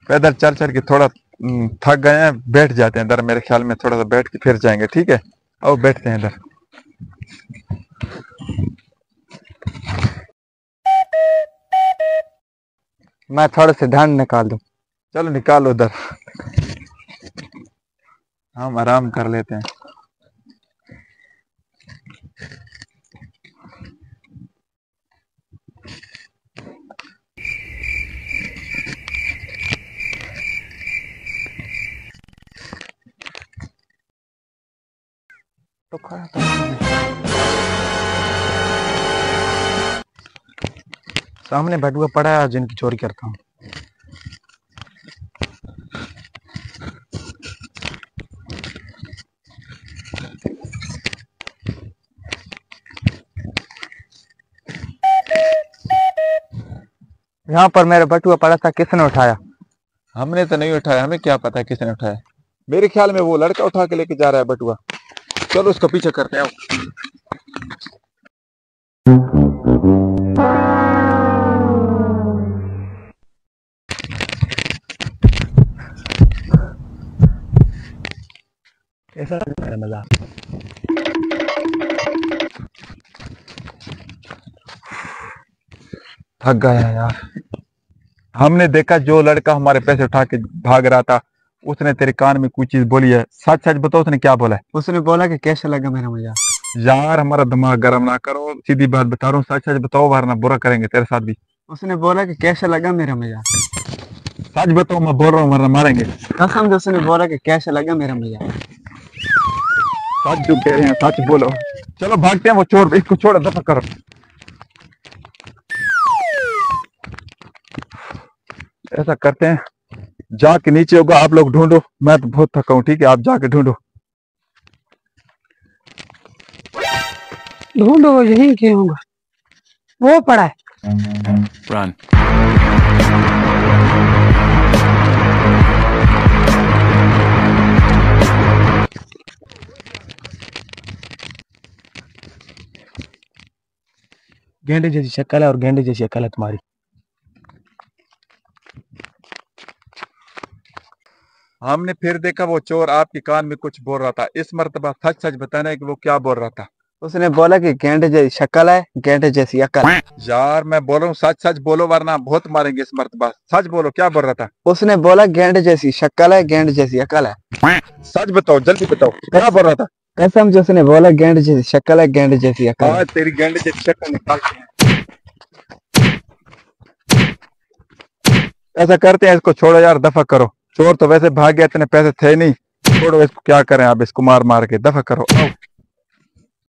पैदल चल चल के थोड़ा थक गए हैं, बैठ जाते हैं इधर। मेरे ख्याल में थोड़ा सा बैठ के फिर जाएंगे, ठीक है? आओ बैठते हैं इधर। मैं थोड़े से ध्यान निकाल दूं। चलो निकालो उधर, हम आराम कर लेते हैं। तो खड़ा था सामने बटुआ पड़ा है जिनकी चोरी करता हूँ। यहाँ पर मेरा बटुआ पड़ा था, किसने उठाया? हमने तो नहीं उठाया, हमें क्या पता है किसने उठाया। मेरे ख्याल में वो लड़का उठा के लेके जा रहा है बटुआ। चलो उसका पीछे करते हैं। कैसा लग रहा है मजा? थक गया यार। हमने देखा जो लड़का हमारे पैसे उठा के भाग रहा था, उसने तेरे कान में कुछ चीज बोली है। सच सच बताओ, उसने क्या बोला है? उसने बोला कि कैसा लगा मेरा मजाक। यार हमारा दिमाग गर्म ना करो, सीधी बात बता रहा हूँ, सच सच बताओ वरना बुरा करेंगे तेरे साथ भी। उसने बोला कि कैसा लगा मेरा मजाक। सच बताओ, मैं बोल रहा हूँ वरना मारेंगे। कसम से उसने बोला कि कैसा लगा मेरा मजाक। सच जो कह रहे हैं सच बोलो। चलो भागते हैं, वो चोर, इसको छोड़ो, दफा करो। ऐसा करते हैं, जाके नीचे होगा, आप लोग ढूंढो, मैं तो बहुत थका हूँ, ठीक है? आप जाके ढूंढो। ढूंढो, यही क्यों होगा, वो पड़ा है। Run. गेंडे जैसी शक्ल है और गेंडे जैसी अकल है तुम्हारी। हमने फिर देखा वो चोर आपके कान में कुछ बोल रहा था। इस मर्तबा सच सच बताना है कि वो क्या बोल रहा था। उसने बोला कि गेंडे जैसी शक्ल है, गेंडे जैसी अकल। यार मैं बोल रहा हूँ सच सच बोलो वरना बहुत मारेंगे इस मर्तबा। सच बोलो, क्या बोल रहा था? उसने बोला गेंडे जैसी शक्ल है, गेंडे जैसी अकल है। सच बताओ, जल्दी बताओ, क्या बोल रहा था? कसम से उसने बोला गेंडे जैसी शक्ल है, गेंडे जैसी अकल है। आज तेरी गेंडे जैसी शक्ल निकालते हैं। ऐसा करते हैं, इसको छोड़ो यार, दफा करो। चोर तो वैसे भाग गया, इतने पैसे थे नहीं। छोड़ो इसको, क्या करें आप, इसको मार मार के दफा करो। आओ।